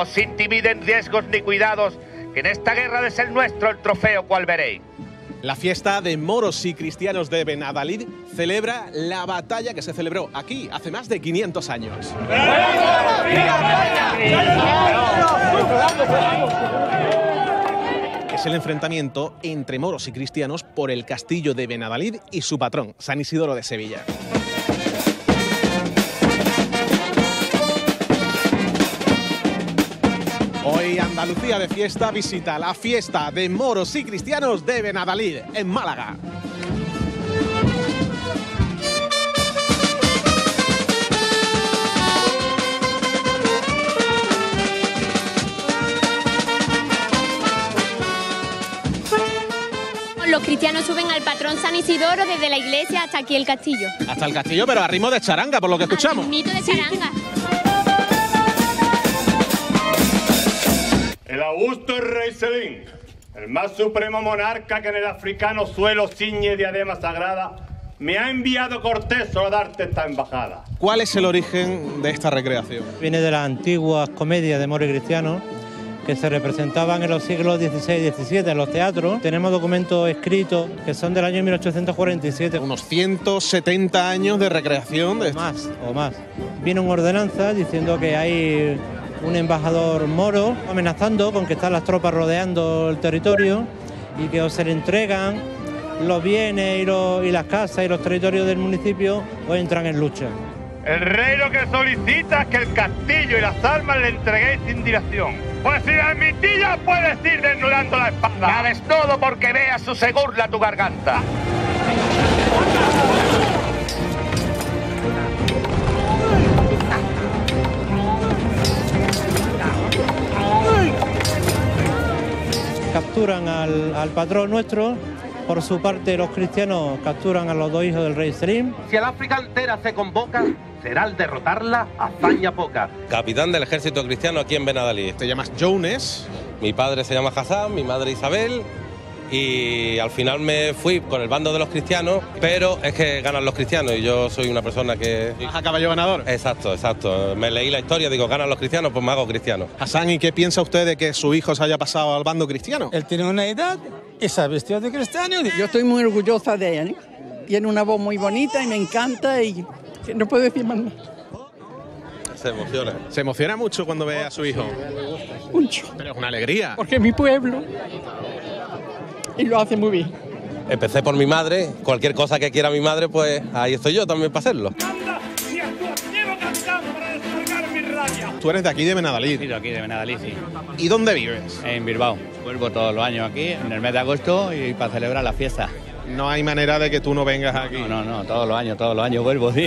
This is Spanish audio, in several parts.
os intimiden riesgos ni cuidados, que en esta guerra de ser nuestro el trofeo cual veréis. La fiesta de moros y cristianos de Benadalid celebra la batalla que se celebró aquí hace más de 500 años. Es el enfrentamiento entre moros y cristianos por el castillo de Benadalid y su patrón, San Isidoro de Sevilla. Hoy Andalucía de fiesta visita la fiesta de moros y cristianos de Benadalid, en Málaga. Los cristianos suben al patrón San Isidoro desde la iglesia hasta aquí el castillo. Hasta el castillo, pero a ritmo de charanga, por lo que escuchamos. Al ritmito de charanga. El augusto rey Selim, el más supremo monarca que en el africano suelo ciñe diadema sagrada, me ha enviado Cortés a darte esta embajada. ¿Cuál es el origen de esta recreación? Viene de las antiguas comedias de moros y cristianos que se representaban en los siglos XVI y XVII en los teatros. Tenemos documentos escritos que son del año 1847. Unos 170 años de recreación de esto. O más. Viene una ordenanza diciendo que hay un embajador moro amenazando con que están las tropas rodeando el territorio y que o se le entregan los bienes y las casas y los territorios del municipio o entran en lucha. El rey lo que solicita es que el castillo y las armas le entreguéis sin dilación. Pues si la admitilla puedes ir desnudando la espada. La desnudo porque veas su segurla tu garganta. Capturan al patrón nuestro. Por su parte, los cristianos capturan a los dos hijos del rey Selim. Si el África entera se convoca, será al derrotarla hazaña poca. Capitán del ejército cristiano aquí en Benadalid. Te llamas Jones. Mi padre se llama Hassan, mi madre Isabel. Y al final me fui con el bando de los cristianos, pero es que ganan los cristianos y yo soy una persona que... ¿A caballo ganador? Exacto, exacto. Me leí la historia, digo, ganan los cristianos, pues me hago cristiano. Hassan, ¿y qué piensa usted de que su hijo se haya pasado al bando cristiano? Él tiene una edad y se ha vestido de cristiano. Yo estoy muy orgullosa de él. Tiene una voz muy bonita y me encanta y no puedo decir más nada. Se emociona. Se emociona mucho cuando ve a su hijo. Mucho. Pero es una alegría. Porque es mi pueblo. Y lo hace muy bien. Empecé por mi madre, cualquier cosa que quiera mi madre, pues ahí estoy yo también para hacerlo. Tú eres de aquí, de Benadalid. Sí, de aquí, de Benadalid, sí. ¿Y dónde vives? En Bilbao. Vuelvo todos los años aquí, en el mes de agosto, y para celebrar la fiesta. No hay manera de que tú no vengas aquí. No, todos los años vuelvo, sí.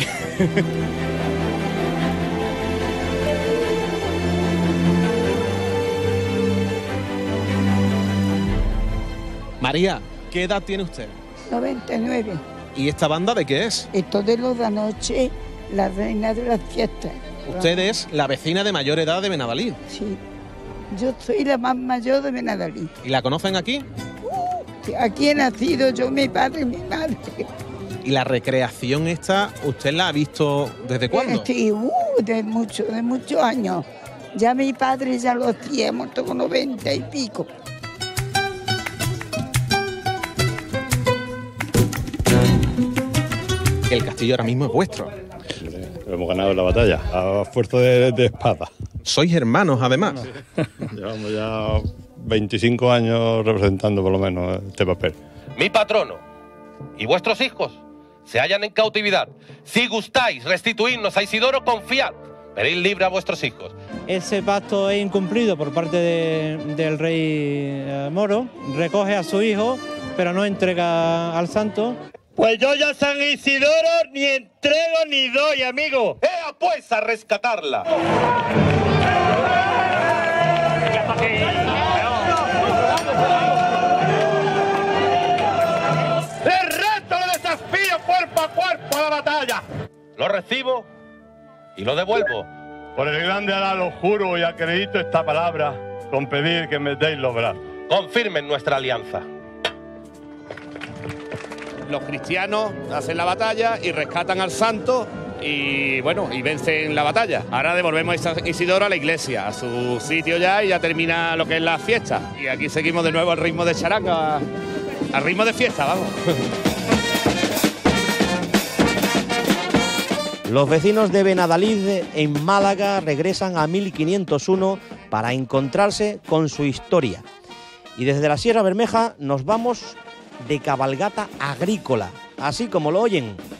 María, ¿qué edad tiene usted? 99. ¿Y esta banda de qué es? Esto de los de anoche, la reina de las fiestas. Usted es la vecina de mayor edad de Benadalid. Sí. Yo soy la más mayor de Benadalid. ¿Y la conocen aquí? Aquí he nacido yo, mi padre y mi madre. ¿Y la recreación esta, usted la ha visto desde cuándo? Sí, de muchos años. Ya mi padre ya lo hacía, muerto con 90 y pico. El castillo ahora mismo es vuestro. Hemos ganado la batalla, a fuerza de espada. Sois hermanos, además. Llevamos ya 25 años representando por lo menos este papel. Mi patrono y vuestros hijos se hallan en cautividad. Si gustáis restituirnos a Isidoro, confiad. Veréis libre a vuestros hijos. Ese pacto es incumplido por parte del rey moro. Recoge a su hijo, pero no entrega al santo. Pues yo ya San Isidoro ni entrego ni doy, amigo. ¡Ea pues a rescatarla! ¡El reto le desafío cuerpo a cuerpo a la batalla! Lo recibo y lo devuelvo. Por el grande Alá lo juro y acredito esta palabra con pedir que me deis los brazos. Confirmen nuestra alianza. Los cristianos hacen la batalla y rescatan al santo y bueno, y vencen la batalla. Ahora devolvemos a San Isidoro a la iglesia, a su sitio ya, y ya termina lo que es la fiesta. Y aquí seguimos de nuevo al ritmo de charanga, al ritmo de fiesta, vamos. Los vecinos de Benadalid en Málaga regresan a 1501 para encontrarse con su historia. Y desde la Sierra Bermeja nos vamos de cabalgata agrícola, así como lo oyen.